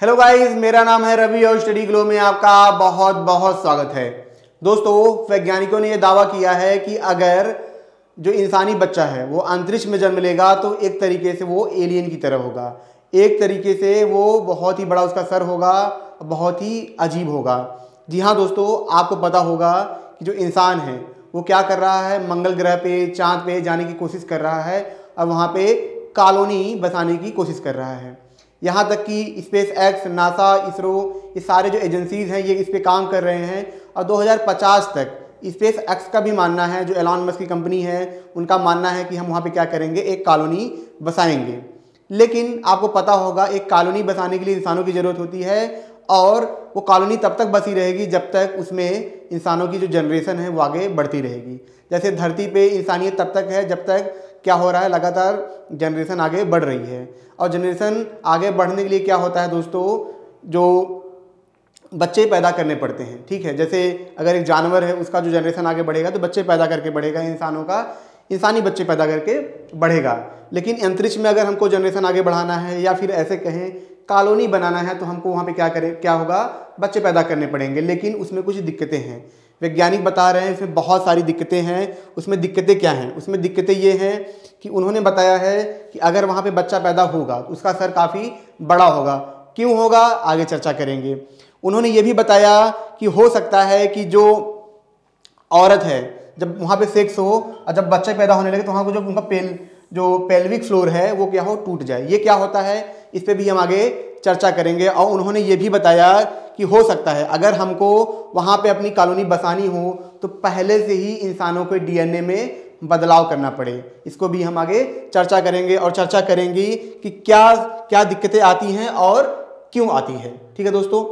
Hello guys, मेरा नाम है रवि और स्टडी ग्लो में आपका बहुत बहुत स्वागत है। दोस्तों, वैज्ञानिकों ने यह दावा किया है कि अगर जो इंसानी बच्चा है वो अंतरिक्ष में जन्म लेगा तो एक तरीके से वो एलियन की तरह होगा। एक तरीके से वो बहुत ही बड़ा उसका सर होगा, बहुत ही अजीब होगा। जी हाँ दोस्तों, आपको पता होगा कि जो इंसान है वो क्या कर रहा है, मंगल ग्रह पे, चांद पे जाने की कोशिश कर रहा है और वहाँ पे कॉलोनी बसाने की कोशिश कर रहा है। यहाँ तक कि स्पेस एक्स, नासा, इसरो, ये सारे जो एजेंसीज हैं ये इस पे काम कर रहे हैं और 2050 तक स्पेस एक्स का भी मानना है, जो एलॉन मस्क की कंपनी है उनका मानना है कि हम वहाँ पे क्या करेंगे, एक कॉलोनी बसाएंगे। लेकिन आपको पता होगा एक कॉलोनी बसाने के लिए इंसानों की ज़रूरत होती है और वो कॉलोनी तब तक बसी रहेगी जब तक उसमें इंसानों की जो जनरेशन है वो आगे बढ़ती रहेगी। जैसे धरती पे इंसानियत तब तक है जब तक क्या हो रहा है, लगातार जनरेशन आगे बढ़ रही है। और जनरेशन आगे बढ़ने के लिए क्या होता है दोस्तों, जो बच्चे पैदा करने पड़ते हैं। ठीक है, जैसे अगर एक जानवर है उसका जो जनरेशन आगे बढ़ेगा तो बच्चे पैदा करके बढ़ेगा, इंसानों का इंसानी बच्चे पैदा करके बढ़ेगा। लेकिन अंतरिक्ष में अगर हमको जनरेशन आगे बढ़ाना है या फिर ऐसे कहें कॉलोनी बनाना है तो हमको वहाँ पे क्या होगा, बच्चे पैदा करने पड़ेंगे। लेकिन उसमें कुछ दिक्कतें हैं, वैज्ञानिक बता रहे हैं इसमें बहुत सारी दिक्कतें हैं। उसमें दिक्कतें क्या हैं? उसमें दिक्कतें ये हैं कि उन्होंने बताया है कि अगर वहाँ पे बच्चा पैदा होगा तो उसका सर काफ़ी बड़ा होगा। क्यों होगा, आगे चर्चा करेंगे। उन्होंने ये भी बताया कि हो सकता है कि जो औरत है जब वहाँ पे सेक्स हो और जब बच्चे पैदा होने लगे तो वहाँ को जो उनका जो पेल्विक फ्लोर है वो क्या हो, टूट जाए। ये क्या होता है, इस पर भी हम आगे चर्चा करेंगे। और उन्होंने ये भी बताया कि हो सकता है अगर हमको वहाँ पे अपनी कॉलोनी बसानी हो तो पहले से ही इंसानों के डीएनए में बदलाव करना पड़े। इसको भी हम आगे चर्चा करेंगे और चर्चा करेंगे कि क्या क्या दिक्कतें आती हैं और क्यों आती है। ठीक है दोस्तों,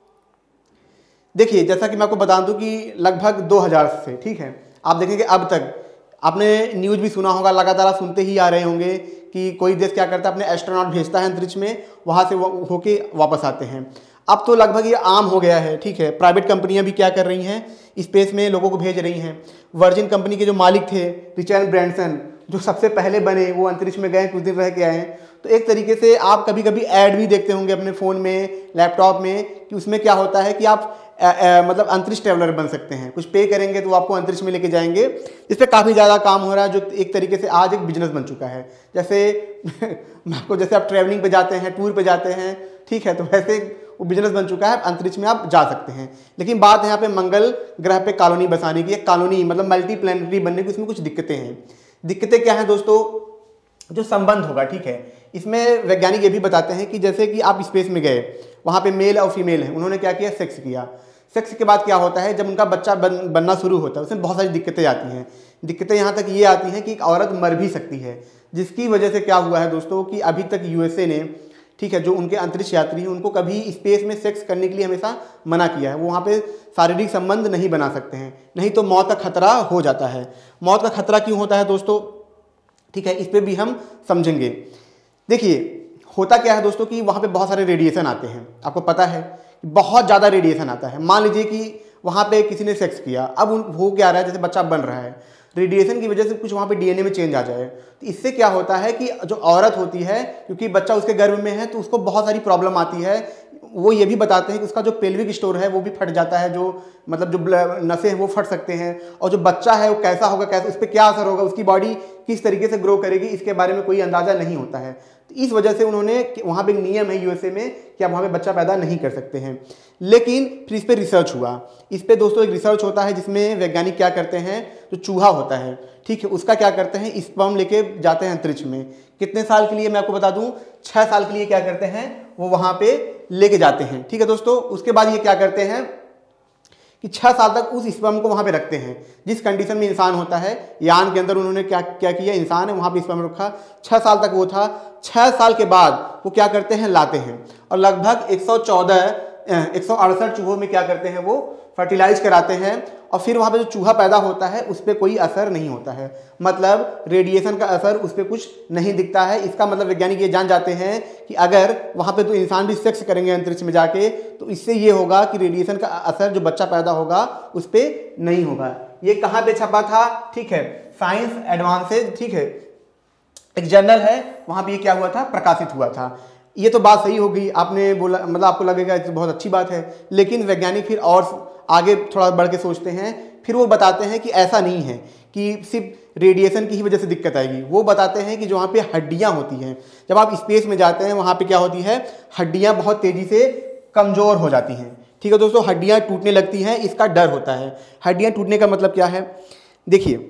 देखिए जैसा कि मैं आपको बता दूं कि लगभग 2000 से, ठीक है, आप देखेंगे अब तक आपने न्यूज़ भी सुना होगा, लगातार आप सुनते ही आ रहे होंगे कि कोई देश क्या करता है, अपने एस्ट्रोनॉट भेजता है अंतरिक्ष में, वहाँ से होके वापस आते हैं। अब तो लगभग ये आम हो गया है। ठीक है, प्राइवेट कंपनियां भी क्या कर रही हैं, स्पेस में लोगों को भेज रही हैं। वर्जिन कंपनी के जो मालिक थे रिचर्ड ब्रैंसन, जो सबसे पहले बने, वो अंतरिक्ष में गए, कुछ दिन रह के आए। तो एक तरीके से आप कभी कभी ऐड भी देखते होंगे अपने फ़ोन में, लैपटॉप में, कि उसमें क्या होता है कि आप मतलब अंतरिक्ष ट्रैवलर बन सकते हैं। कुछ पे करेंगे तो आपको अंतरिक्ष में लेके जाएंगे। इस पर काफ़ी ज़्यादा काम हो रहा है, जो एक तरीके से आज एक बिजनेस बन चुका है। जैसे आप ट्रैवलिंग पे जाते हैं, टूर पे जाते हैं, ठीक है, तो वैसे वो बिजनेस बन चुका है, अंतरिक्ष में आप जा सकते हैं। लेकिन बात है यहाँ पे मंगल ग्रह पे कॉलोनी बसाने की। एक कॉलोनी मतलब मल्टी प्लैनेटरी बनने की, उसमें कुछ दिक्कतें हैं। दिक्कतें क्या हैं दोस्तों, जो संबंध होगा। ठीक है, इसमें वैज्ञानिक ये भी बताते हैं कि जैसे कि आप स्पेस में गए, वहाँ पे मेल और फीमेल है, उन्होंने क्या किया, सेक्स किया। सेक्स के बाद क्या होता है, जब उनका बच्चा बनना शुरू होता है उसमें बहुत सारी दिक्कतें आती हैं। दिक्कतें यहाँ तक ये आती हैं कि एक औरत मर भी सकती है, जिसकी वजह से क्या हुआ है दोस्तों कि अभी तक यूएसए ने, ठीक है, जो उनके अंतरिक्ष यात्री हैं उनको कभी स्पेस में सेक्स करने के लिए हमेशा मना किया है। वो वहाँ पे शारीरिक संबंध नहीं बना सकते हैं, नहीं तो मौत का खतरा हो जाता है। मौत का खतरा क्यों होता है दोस्तों, ठीक है, इस पर भी हम समझेंगे। देखिए होता क्या है दोस्तों कि वहाँ पे बहुत सारे रेडिएशन आते हैं। आपको पता है कि बहुत ज़्यादा रेडिएशन आता है। मान लीजिए कि वहाँ पे किसी ने सेक्स किया, अब हो क्या रहा है, जैसे बच्चा बन रहा है, रेडिएशन की वजह से कुछ वहाँ पे डीएनए में चेंज आ जाए तो इससे क्या होता है कि जो औरत होती है, क्योंकि बच्चा उसके गर्भ में है, तो उसको बहुत सारी प्रॉब्लम आती है। वो ये भी बताते हैं कि उसका जो पेल्विक स्टोर है वो भी फट जाता है, जो मतलब जो नसें हैं वो फट सकते हैं। और जो बच्चा है वो कैसा होगा, कैसा, उस पर क्या असर होगा, उसकी बॉडी किस तरीके से ग्रो करेगी, इसके बारे में कोई अंदाज़ा नहीं होता है। तो इस वजह से उन्होंने, वहाँ पे एक नियम है यूएसए में कि आप वहाँ पे बच्चा पैदा नहीं कर सकते हैं। लेकिन फिर इस पर रिसर्च हुआ। इस पर दोस्तों एक रिसर्च होता है जिसमें वैज्ञानिक क्या करते हैं, जो चूहा होता है, ठीक है, उसका क्या करते हैं, स्पर्म लेके जाते हैं अंतरिक्ष में। कितने साल के लिए, मैं आपको बता दूं, 6 साल के लिए क्या करते हैं, वो वहाँ पे लेके जाते हैं। ठीक है दोस्तों, उसके बाद ये क्या करते हैं कि 6 साल तक उस स्पर्म को वहाँ पे रखते हैं। जिस कंडीशन में इंसान होता है, यान के अंदर उन्होंने क्या क्या किया, इंसान है वहाँ पे स्पर्म रखा, 6 साल तक वो था। 6 साल के बाद वो क्या करते हैं, लाते हैं और लगभग 168 चूहों में क्या करते हैं, वो फर्टिलाइज कराते हैं। और फिर वहाँ पे जो चूहा पैदा होता है उस पर कोई असर नहीं होता है, मतलब रेडिएशन का असर उस पर कुछ नहीं दिखता है। इसका मतलब वैज्ञानिक ये जान जाते हैं कि अगर वहाँ पे तो इंसान भी सेक्स करेंगे अंतरिक्ष में जाके तो इससे ये होगा कि रेडिएशन का असर जो बच्चा पैदा होगा उस पर नहीं होगा। ये कहाँ पे छपा था, ठीक है, साइंस एडवांसेज, ठीक है, एक जर्नल है, वहाँ पे ये क्या हुआ था, प्रकाशित हुआ था। ये तो बात सही होगी, आपने बोला, मतलब आपको लगेगा तो बहुत अच्छी बात है, लेकिन वैज्ञानिक फिर और आगे थोड़ा बढ़ के सोचते हैं, फिर वो बताते हैं कि ऐसा नहीं है कि सिर्फ रेडिएशन की ही वजह से दिक्कत आएगी। वो बताते हैं कि जो वहाँ पे हड्डियाँ होती हैं, जब आप स्पेस में जाते हैं वहाँ पे क्या होती है, हड्डियाँ बहुत तेज़ी से कमज़ोर हो जाती हैं। ठीक है दोस्तों, हड्डियाँ टूटने लगती हैं, इसका डर होता है। हड्डियाँ टूटने का मतलब क्या है, देखिए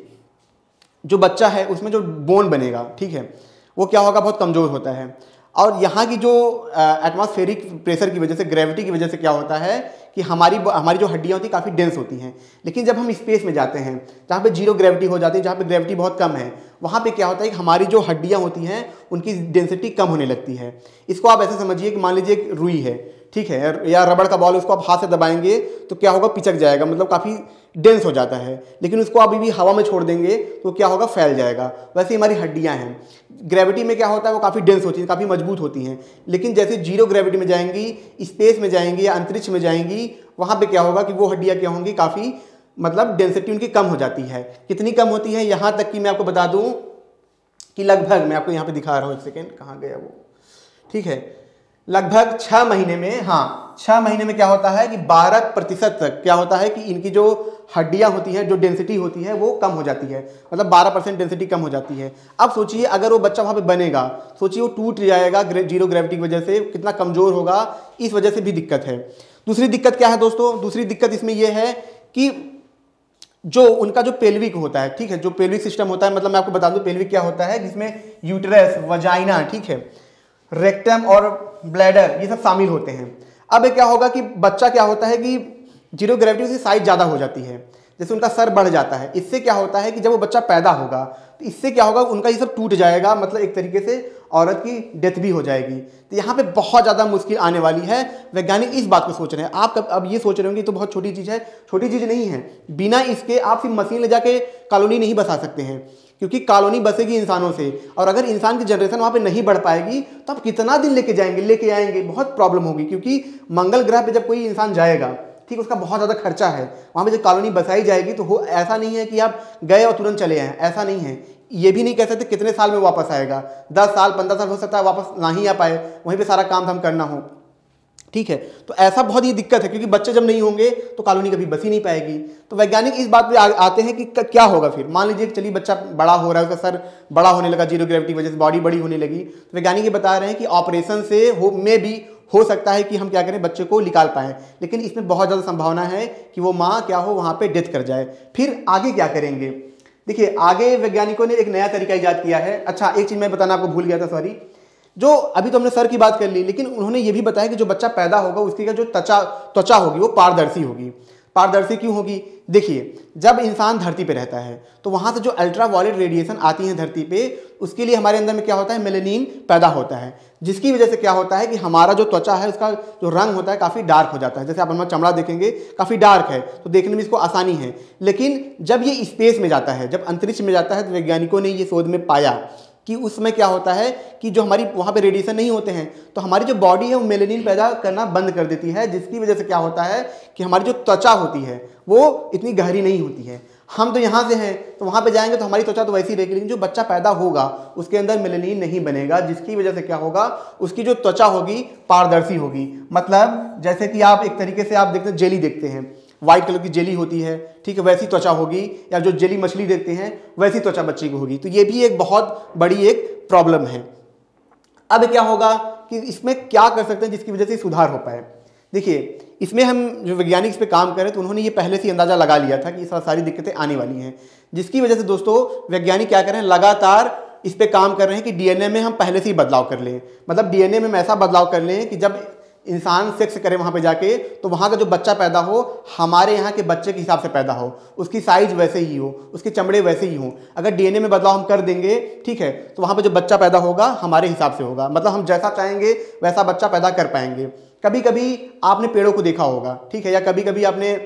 जो बच्चा है उसमें जो बोन बनेगा, ठीक है, वो क्या होगा, बहुत कमज़ोर होता है। और यहाँ की जो एटमॉस्फेरिक प्रेशर की वजह से, ग्रेविटी की वजह से क्या होता है कि हमारी जो हड्डियाँ होती हैं काफ़ी डेंस होती हैं। लेकिन जब हम स्पेस में जाते हैं जहाँ पे जीरो ग्रेविटी हो जाती है, जहाँ पे ग्रेविटी बहुत कम है, वहाँ पे क्या होता है कि हमारी जो हड्डियाँ होती हैं उनकी डेंसिटी कम होने लगती है। इसको आप ऐसे समझिए कि मान लीजिए एक रुई है, ठीक है, या रबड़ का बॉल, उसको आप हाथ से दबाएंगे तो क्या होगा, पिचक जाएगा, मतलब काफ़ी डेंस हो जाता है। लेकिन उसको अभी भी हवा में छोड़ देंगे तो क्या होगा, फैल जाएगा। वैसे ही हमारी हड्डियां हैं, ग्रेविटी में क्या होता है, वो काफ़ी डेंस होती हैं, काफ़ी मजबूत होती हैं। लेकिन जैसे जीरो ग्रेविटी में जाएंगी, स्पेस में जाएंगी या अंतरिक्ष में जाएंगी, वहाँ पे क्या होगा कि वो हड्डियाँ क्या होंगी, काफ़ी मतलब डेंसिटी उनकी कम हो जाती है। कितनी कम होती है, यहाँ तक कि मैं आपको बता दूँ कि लगभग, मैं आपको यहाँ पर दिखा रहा हूँ, एक सेकेंड, कहाँ गया वो, ठीक है, लगभग 6 महीने में, हाँ 6 महीने में क्या होता है कि 12% तक क्या होता है कि इनकी जो हड्डियां होती हैं, जो डेंसिटी होती है वो कम हो जाती है, मतलब 12% डेंसिटी कम हो जाती है। अब सोचिए अगर वो बच्चा वहाँ पे बनेगा, सोचिए वो टूट जाएगा जीरो ग्रेविटी की वजह से, कितना कमज़ोर होगा, इस वजह से भी दिक्कत है। दूसरी दिक्कत क्या है दोस्तों, दूसरी दिक्कत इसमें यह है कि जो उनका जो पेल्विक होता है, ठीक है, जो पेल्विक सिस्टम होता है, मतलब मैं आपको बता दूँ पेल्विक क्या होता है, जिसमें यूटेरस, वजाइना, ठीक है, रेक्टम और ब्लैडर, ये सब शामिल होते हैं। अब क्या होगा कि बच्चा क्या होता है कि जीरो ग्रेविटी से साइज ज़्यादा हो जाती है, जैसे उनका सर बढ़ जाता है। इससे क्या होता है कि जब वो बच्चा पैदा होगा तो इससे क्या होगा, उनका ये सब टूट जाएगा, मतलब एक तरीके से औरत की डेथ भी हो जाएगी। तो यहाँ पे बहुत ज़्यादा मुश्किल आने वाली है। वैज्ञानिक इस बात को सोच रहे हैं। आप अब ये सोच रहे होंगे तो बहुत छोटी चीज़ है, छोटी चीज़ नहीं है। बिना इसके आप सिर्फ मशीन ले जाके कॉलोनी नहीं बसा सकते हैं, क्योंकि कॉलोनी बसेगी इंसानों से, और अगर इंसान की जनरेशन वहाँ पे नहीं बढ़ पाएगी तो आप कितना दिन लेके आएंगे, बहुत प्रॉब्लम होगी। क्योंकि मंगल ग्रह पे जब कोई इंसान जाएगा, ठीक, उसका बहुत ज़्यादा खर्चा है। वहाँ पे जब कॉलोनी बसाई जाएगी तो ऐसा नहीं है कि आप गए और तुरंत चले आए, ऐसा नहीं है। ये भी नहीं कह सकते कितने साल में वापस आएगा, 10 साल 15 साल हो सकता है वापस ना ही आ पाए, वहीं पे सारा काम धाम करना हो, ठीक है। तो ऐसा बहुत ही दिक्कत है, क्योंकि बच्चे जब नहीं होंगे तो कॉलोनी कभी बस ही नहीं पाएगी। तो वैज्ञानिक इस बात पे आते हैं कि क्या होगा फिर। मान लीजिए चलिए बच्चा बड़ा हो रहा है, उसका सर बड़ा होने लगा, जीरो ग्रेविटी की वजह से बॉडी बड़ी होने लगी, तो वैज्ञानिक ये बता रहे हैं कि ऑपरेशन से में भी हो सकता है कि हम क्या करें, बच्चे को निकाल पाएँ। लेकिन इसमें बहुत ज़्यादा संभावना है कि वो माँ क्या हो, वहाँ पर डेथ कर जाए। फिर आगे क्या करेंगे, देखिए आगे वैज्ञानिकों ने एक नया तरीका ईजाद किया है। अच्छा, एक चीज़ मैं बताना आपको भूल गया था, सॉरी। जो अभी तो हमने सर की बात कर ली, लेकिन उन्होंने ये भी बताया कि जो बच्चा पैदा होगा उसकी जो त्वचा होगी वो पारदर्शी होगी। पारदर्शी क्यों होगी, देखिए जब इंसान धरती पे रहता है तो वहाँ से जो अल्ट्रावायलेट रेडिएशन आती है धरती पे, उसके लिए हमारे अंदर में क्या होता है, मेलेनिन पैदा होता है, जिसकी वजह से क्या होता है कि हमारा जो त्वचा है उसका जो रंग होता है काफ़ी डार्क हो जाता है। जैसे आप हमारा चमड़ा देखेंगे काफ़ी डार्क है, तो देखने में इसको आसानी है। लेकिन जब ये स्पेस में जाता है, जब अंतरिक्ष में जाता है, तो वैज्ञानिकों ने ये शोध में पाया कि उसमें क्या होता है कि जो हमारी वहाँ पे रेडिएशन नहीं होते हैं, तो हमारी जो बॉडी है वो मेलेनिन पैदा करना बंद कर देती है, जिसकी वजह से क्या होता है कि हमारी जो त्वचा होती है वो इतनी गहरी नहीं होती है। हम तो यहाँ से हैं, तो वहाँ पे जाएंगे तो हमारी त्वचा तो वैसी रहेगी, लेकिन जो बच्चा पैदा होगा उसके अंदर मेलेनिन नहीं बनेगा, जिसकी वजह से क्या होगा, उसकी जो त्वचा होगी पारदर्शी होगी। मतलब जैसे कि आप एक तरीके से आप देखते हैं, जेली देखते हैं, व्हाइट कलर की जेली होती है, ठीक है, वैसी त्वचा होगी। या जो जेली मछली देखते हैं वैसी त्वचा बच्चे की होगी। तो ये भी एक बहुत बड़ी एक प्रॉब्लम है। अब क्या होगा कि इसमें क्या कर सकते हैं जिसकी वजह से सुधार हो पाए। देखिए इसमें हम जो वैज्ञानिक इस पे काम करें तो उन्होंने ये पहले से अंदाजा लगा लिया था कि इस सारी दिक्कतें आने वाली हैं, जिसकी वजह से दोस्तों वैज्ञानिक क्या कर रहे हैं, लगातार इस पे काम कर रहे हैं कि डीएनए में हम पहले से ही बदलाव कर लें। मतलब डीएनए में हम ऐसा बदलाव कर लें कि जब इंसान सेक्स करे वहाँ पे जाके, तो वहाँ का जो बच्चा पैदा हो हमारे यहाँ के बच्चे के हिसाब से पैदा हो, उसकी साइज वैसे ही हो, उसके चमड़े वैसे ही हो। अगर डीएनए में बदलाव हम कर देंगे, ठीक है, तो वहाँ पे जो बच्चा पैदा होगा हमारे हिसाब से होगा। मतलब हम जैसा चाहेंगे वैसा बच्चा पैदा कर पाएंगे। कभी कभी आपने पेड़ों को देखा होगा, ठीक है, या कभी कभी आपने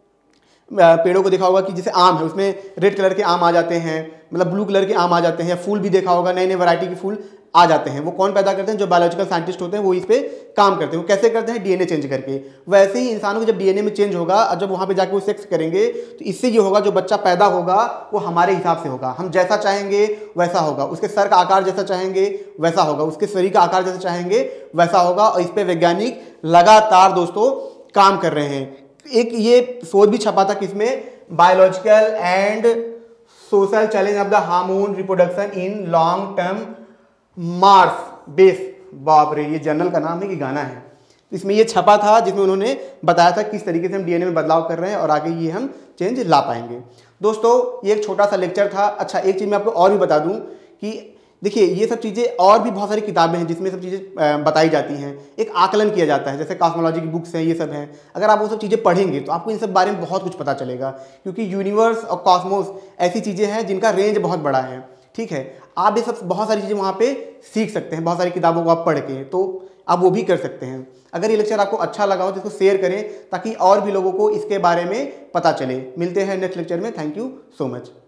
पेड़ों को देखा होगा कि जैसे आम है, उसमें रेड कलर के आम आ जाते हैं, मतलब ब्लू कलर के आम आ जाते हैं, या फूल भी देखा होगा, नए नए वैरायटी के फूल आ जाते हैं। वो कौन पैदा करते हैं? जो बायोलॉजिकल साइंटिस्ट होते हैं वो इस पे काम करते हैं। वो कैसे करते हैं? डीएनए चेंज करके। वैसे ही इंसानों को जब डीएनए में चेंज होगा और जब वहाँ पे जाके वो सेक्स करेंगे तो इससे ये होगा, जो बच्चा पैदा होगा वो हमारे हिसाब से होगा। हम जैसा चाहेंगे वैसा होगा। उसके सर का आकार जैसा चाहेंगे वैसा होगा, उसके शरीर का आकार जैसा चाहेंगे वैसा होगा। और इस पे वैज्ञानिक लगातार दोस्तों काम कर रहे हैं। एक ये शोध भी छपा था किसमें? Biological and social challenge of the hormone reproduction in long term Mars base. बाप रे, ये जर्नल का नाम है कि गाना है? इसमें ये छपा था जिसमें उन्होंने बताया था किस तरीके से हम डीएनए में बदलाव कर रहे हैं और आगे ये हम चेंज ला पाएंगे। दोस्तों ये एक छोटा सा लेक्चर था। अच्छा, एक चीज़ मैं आपको और भी बता दूं कि देखिए ये सब चीज़ें और भी बहुत सारी किताबें हैं जिसमें सब चीज़ें बताई जाती हैं, एक आकलन किया जाता है। जैसे कॉस्मोलॉजी की बुक्स हैं, ये सब हैं। अगर आप वो सब चीज़ें पढ़ेंगे तो आपको इन सब बारे में बहुत कुछ पता चलेगा, क्योंकि यूनिवर्स और कॉस्मोस ऐसी चीज़ें हैं जिनका रेंज बहुत बड़ा है। ठीक है, आप ये सब बहुत सारी चीज़ें वहाँ पे सीख सकते हैं, बहुत सारी किताबों को आप पढ़ के, तो आप वो भी कर सकते हैं। अगर ये लेक्चर आपको अच्छा लगा हो तो इसको शेयर करें ताकि और भी लोगों को इसके बारे में पता चले। मिलते हैं नेक्स्ट लेक्चर में। Thank you so much.